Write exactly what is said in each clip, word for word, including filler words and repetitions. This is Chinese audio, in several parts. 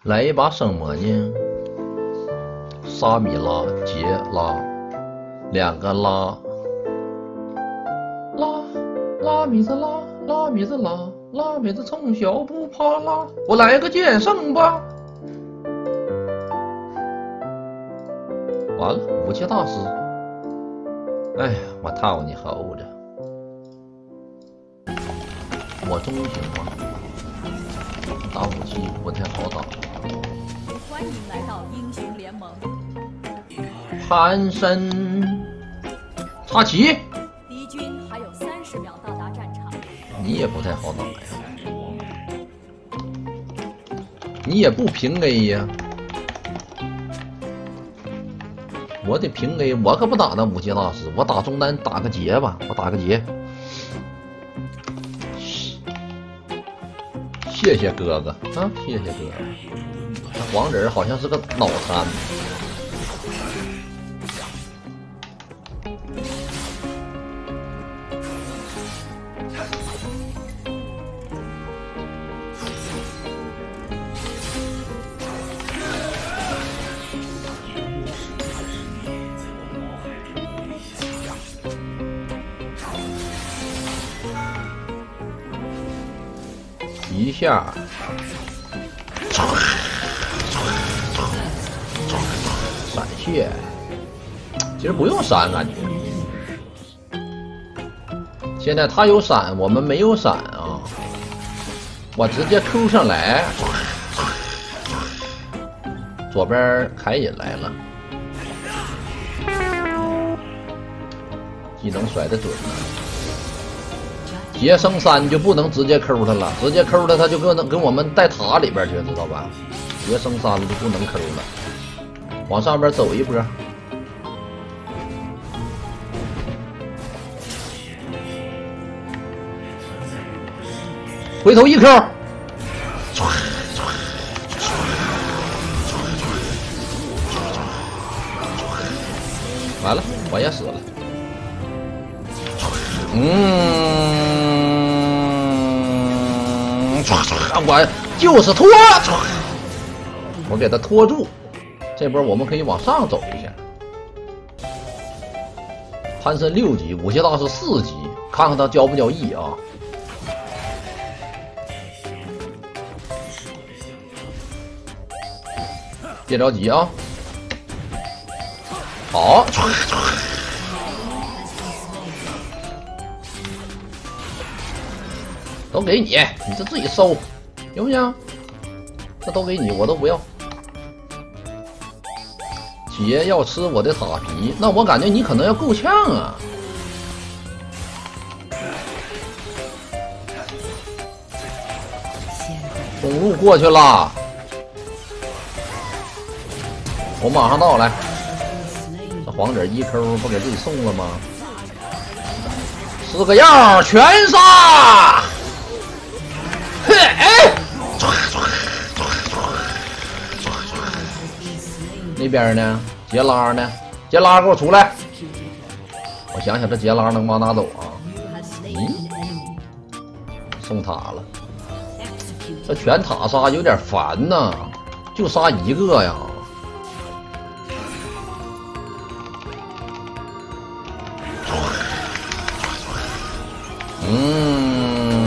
来一把什么呢？沙米拉、杰拉，两个拉，拉拉米子拉，拉米子拉，拉米子从小不怕拉。我来个剑圣吧！完了，武器大师。哎呀，我操你猴子！我中行吗？打武器不太好打。 欢迎来到英雄联盟。 潘森，插旗。 敌军还有三十秒到达战场。 你也不太好打呀，你也不平 A 呀。我得平 A， 我可不打那武器大师，我打中单打个劫吧，我打个劫。谢谢哥哥啊，谢谢哥哥。那黄人好像是个脑残。一下，闪现，其实不用闪，感觉。现在他有闪，我们没有闪啊！我直接 Q 上来，左边凯隐来了，技能甩得准呢。劫升三就不能直接 Q 他了，直接 Q 他他就跟跟我们带塔里边去，知道吧？劫升三就不能 Q 了，往上边走一波。回头一 Q， 完了，我也死了。嗯。我就是拖，我给他拖住。这波我们可以往上走一下。潘森六级，武器大师四级，看看他交不交易啊？别着急啊！好。都给你，你这自己收，行不行？这都给你，我都不要。杰要吃我的塔皮，那我感觉你可能要够呛啊。中路过去了，我马上到来。这黄子一 Q 不给自己送了吗？四个样全杀！哎，那边呢？杰拉呢？杰拉给我出来！我想想，这杰拉能往哪走啊？咦，送塔了。这全塔杀有点烦呐，就杀一个呀。嗯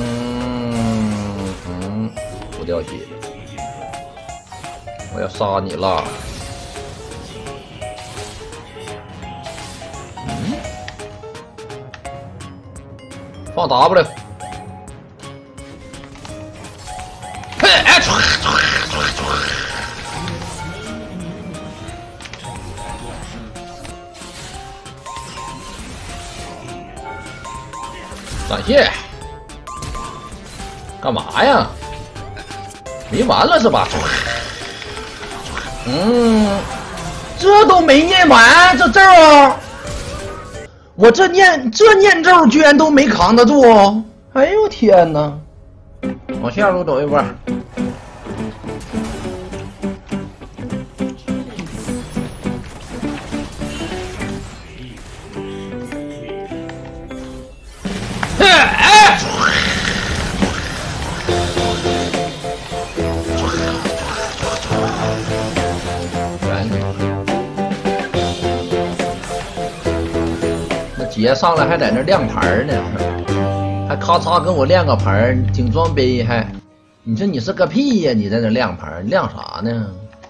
嗯，不掉血，我要杀你了。嗯，放 W。嘿，哎，闪现，干嘛呀？没完了是吧？嗯，这都没念完，这咒儿，我这念这念咒居然都没扛得住！哎呦天哪！往下路走一波。 姐上来还在那亮牌呢，还咔嚓跟我亮个牌，挺装逼还。你说你是个屁呀！你在那亮牌，亮啥呢？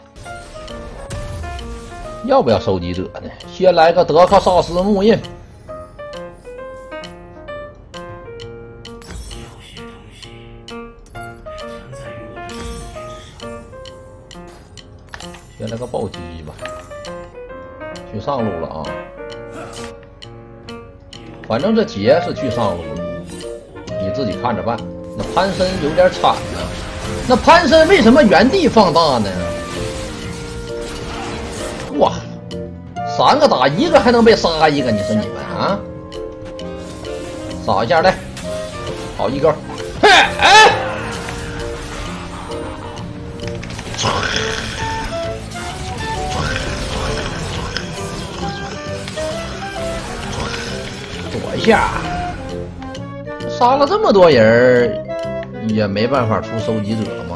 要不要收集者呢？先来个德克萨斯木印。先来个暴击吧。去上路了啊！反正这杰是去上路了，你自己看着办。那潘森有点惨呢。那潘森为什么原地放大呢？哇，三个打一个还能被杀一个，你说你们啊？扫一下来，好一个，嘿，哎，躲一下，杀了这么多人，也没办法出收集者吗？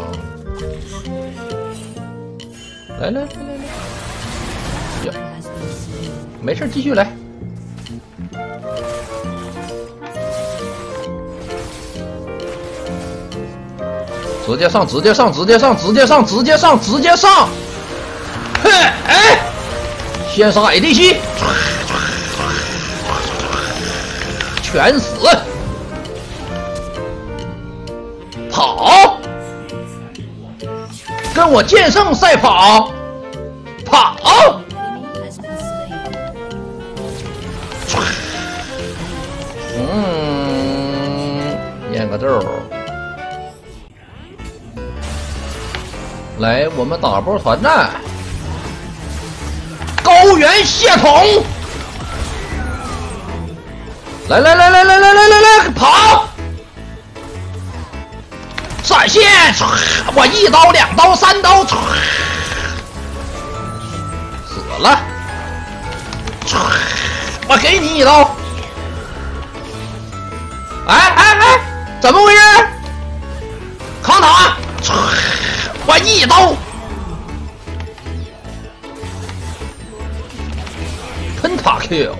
来来来来来，呀，没事，继续来。直接上，直接上，直接上，直接上，直接上，直接上！嘿，哎，先杀 A D C， 全死！跑！跟我剑圣赛跑！跑！嗯，念个咒。来，我们打波团战，高原血统！来来来来来来来来来，跑！闪现！我一刀、两刀、三刀，死了！我给你一刀！哎哎哎，怎么回事？扛塔！我一刀！喷塔 kill！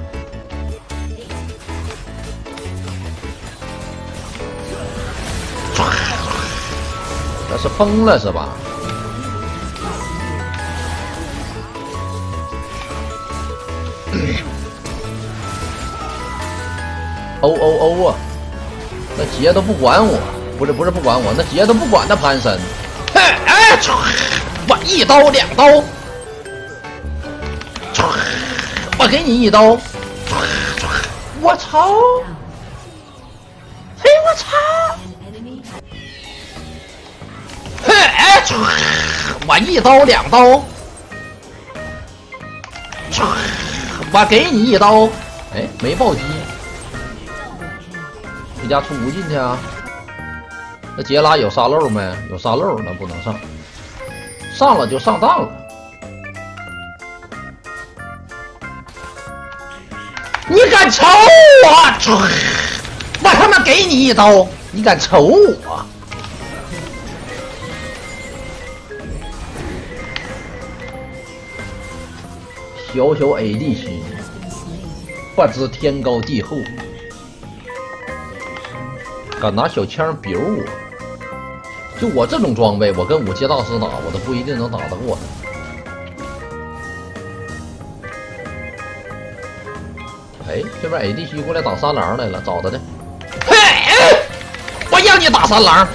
这是疯了是吧？欧欧欧啊！那杰都不管我，不是不是不管我，那杰都不管那潘森。嘿，哎，我一刀两刀，我给你一刀，我操！嘿，我操！嘿，哎，我一刀两刀，我给你一刀，哎，没暴击，回家出不进去啊？那杰拉有沙漏没？有沙漏，那不能上，上了就上当了。你敢瞅我？我他妈给你一刀！你敢瞅我？小小 A D C， 不知天高地厚，敢拿小枪比我。就我这种装备，我跟武器大师打，我都不一定能打得过他。哎，这边 A D C 过来打三郎来了，找他的。嘿，我让你打三郎！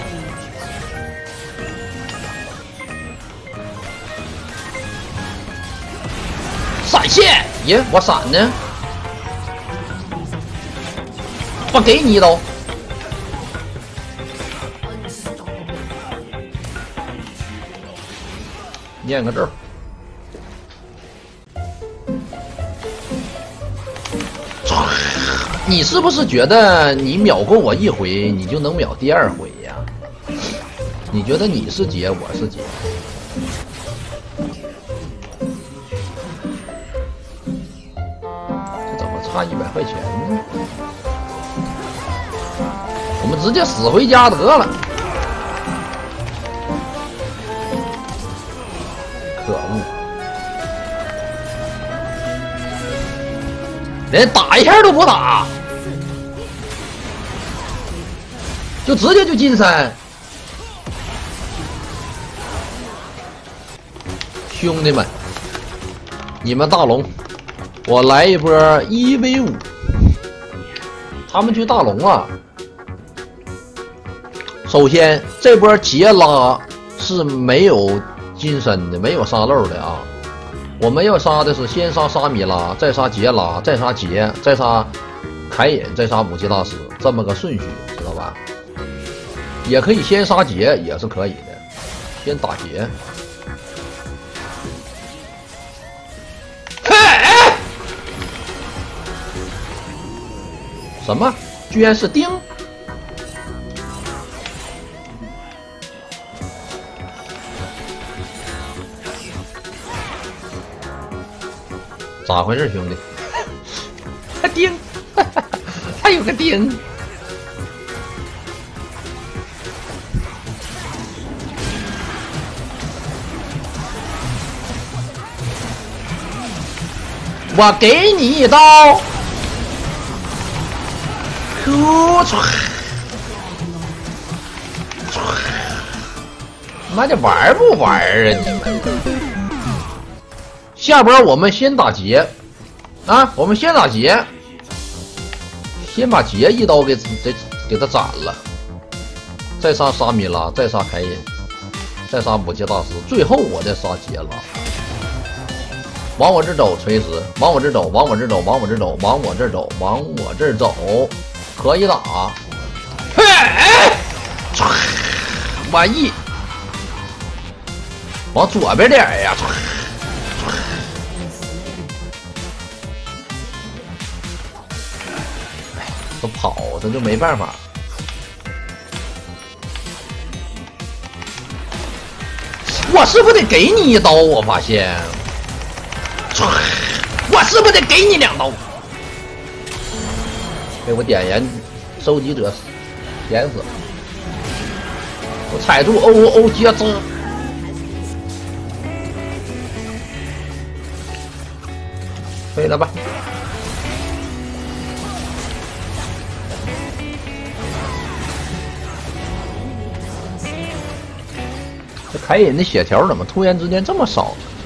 闪现！耶，我闪呢？我给你一刀。念个咒。你是不是觉得你秒过我一回，你就能秒第二回呀？你觉得你是杰，我是杰？这怎么差一百块钱呢？我们直接死回家得了。可恶！ 连打一下都不打，就直接就进山。兄弟们，你们大龙，我来一波一 v 五。他们去大龙啊！首先，这波杰拉是没有金身的，没有沙漏的啊。我们要杀的是先杀沙米拉，再杀杰拉，再杀杰，再杀凯隐，再杀武器大师，这么个顺序，知道吧？也可以先杀杰，也是可以的。先打杰。什么？居然是丁！咋回事，兄弟？还丁，还有个丁！我给你一刀！突唰！妈的，玩不玩啊你们？下波我们先打劫啊！我们先打劫，先把劫一刀给给给他斩了，再杀沙米拉，再杀凯隐，再杀武器大师，最后我再杀劫拉。往我这走，锤石！往我这走，往我这走，往我这走，往我这走，往我这走，可以打。嘿，满意。往左边点呀！都跑，这就没办法。我是不是得给你一刀？我发现，我是不是得给你两刀？被我点燃收集者点死了。我踩住 O O O 接招。可以了吧？这凯隐的血条怎么突然之间这么少呢？